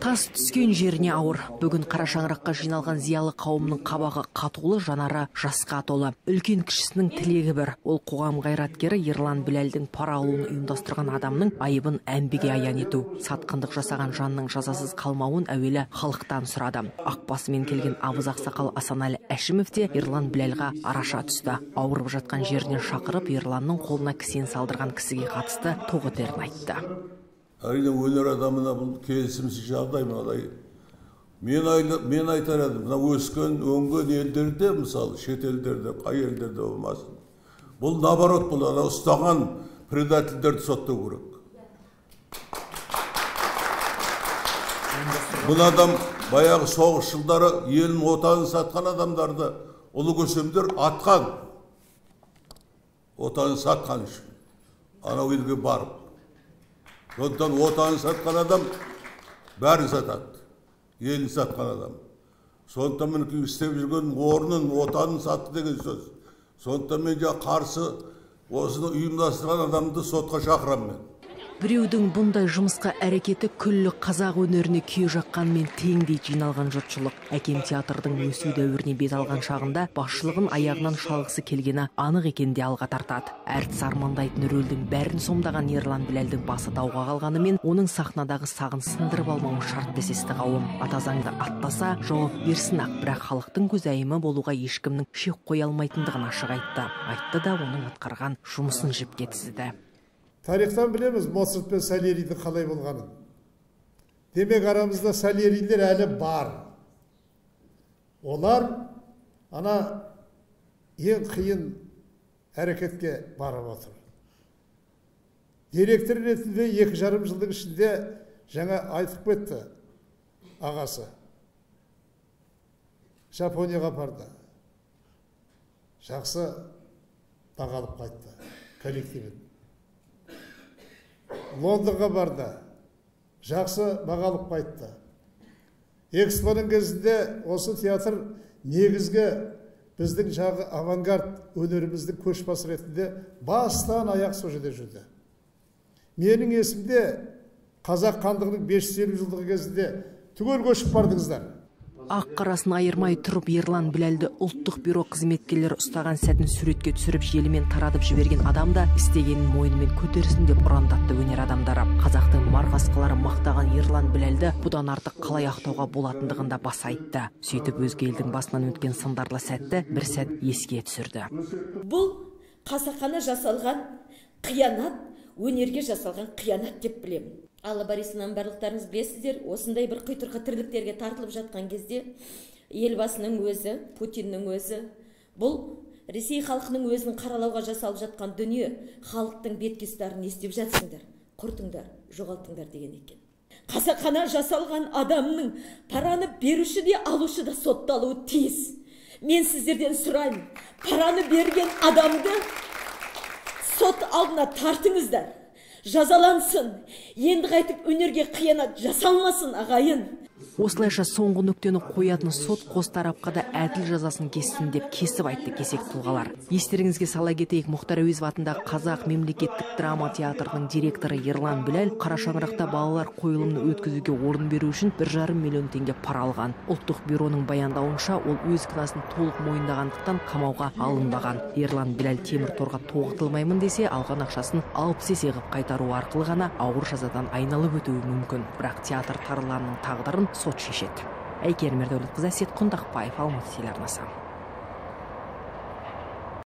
Тас түскен жеріне ауыр. Бүгін қара шаңыраққа жиналған зиялы қауымның қабағы қатулы, жанары жасқа толы. Үлкен кішісінің тілегі бір. Ол қоғам қайраткері Ерлан Біләлдің пара алуын ұйымдастырған адамның айыбын әмбеге аян ету. Сатқындық жасаған жанның жазасыз қалмауын әуелі халықтан сұрады. Ақбасымен келген Абыз ақсақал Асанәлі Әшімов те Ерлан Біләлға араша түсті. Ауырып жатқан жерінен шақырып, Ерланның қолына кісен салдырған кісіге қатысты тоғытерін айтты. Әрине өнер адамына бұл келісімсіз жағдай мынадай. Мен айтар едім, мына өскен, өнген елдерде, мысалы, шет елдерде, қай елдерде болмасын. Бұл наоборот, бұл ұстаған предательдерді соттау керек. Бұл адам баяғы соғыс жылдары елін отанын сатқан адамдарды ұлы көсемдер атқан. Отанын сатқан үшін. Анау елге барып. Сондықтан отанын сатқан адам бәрін сатады. Елін сатқан адам. Сондықтан мен істеп жүрген орнын, отанын сатты деген сөз. Сондықтан мен қарсы осыны ұйымдастырған адамды сотқа шақырам мен. Біреудің бұндай жұмысқа әрекеті күллі қазақ өнеріне күйе жаққанмен теңдей жиналған жұртшылық. Әкем театрдың өсу дәуіріне бет алған шағында басшылығын аяғынан шалғысы келгені анық екенде алға тартады. Әртіс армандайтын рөлдің бәрін сомдаған Ерлан Біләлдің басы дауға қалғанымен, оның сахнадағы сағын сындырып алмауы шарт десесті қауым. Ата заңды аттаса, жауап берсін ақ, бірақ халықтың көзайымы болуға ешкімнің шек қоя алмайтындығын ашық айтты. Айтты да оның атқарған жұмысын жіпке тізді. Тарихтан білеміз Моцарт пен Сальеридің қалай болғанын. Демек арамызда Сальерилер әлі бар. Олар ана ең қиын әрекетке барып отыр. Директор ретінде 2,5 жылдың ішінде жаңа айтып кетті ағасы. Жапонияға барды. Жақсы бағалып қайтты коллективін. Лондонға барды. Жақсы бағалып қайтты. Экспоның кезінде осы театр негізгі біздің жағы авангард өнеріміздің көшбасы ретінде бастан аяқ сол жерде жүрді. Менің есімде қазақ хандығының 550 жылдығы кезінде түгел көшіп бардыңыздар. Ақ қарасын айырмай тұрып Ерлан Біләлді ұлттық бюро қызметкерлері ұстаған сәтін суретке түсіріп желімен таратып жіберген адам да істегенін мойнымен көтерсін деп ұрандатты өнер адамдары. Қазақтың марқасқалары мақтаған Ерлан Біләлді бұдан артық қалай ақтауға болатындығында баса айтты. Сөйтіп өзге елдің басынан өткен сындарлы сәтті бір сәт еске түсірді. Бұл қасақана жасалған қиянат, өнерге жасалған қиянат деп білемін. Алла Борисовнан барлықтарыңыз білесіздер, осындай бір қитұрқы тірліктерге тартылып жатқан кезде елбасының өзі, Путиннің өзі, бұл Ресей халқының өзінің қаралауға жасалып жатқан дүние, халықтың беткестарын естіп жатсыңдар, құртыңдар, жоғалтыңдар деген екен. Қасақана жасалған адамның параны беруші де алушы да сотталуы тиіс. Мен сіздерден сұраймын, параны берген адамды сот алдына тартыңыздар. Жазалансын, енді қайтып өнерге қиянат жасалмасын ағайын. Осылайша соңғы нүктені қоятын сот қос тарапқа да әділ жазасын кессін деп кесіп айтты кесек тұлғалар. Естеріңізге сала кетейік, Мұхтар Әуезов атындағы Қазақ мемлекеттік драма театрының директоры Ерлан Біләл қара шаңырақта балалар қойылымын өткізуге орын беру үшін 1,5 миллион теңге пара алған. Ұлттық бюроның баяндауынша, ол өз кінәсін толық мойындағандықтан қамауға алынбаған. Ерлан Біләл темір торға тоғытылмаймын десе, алған ақшасын 60 есе қып қайтару арқылы ғана ауыр жазадан айналып өтуі мүмкін. Бірақ театр тарларының тағдырын сот шешеді. Әйгерім Ердәулетқызы, Әсет Құндақбаев, Алматы телеарнасы.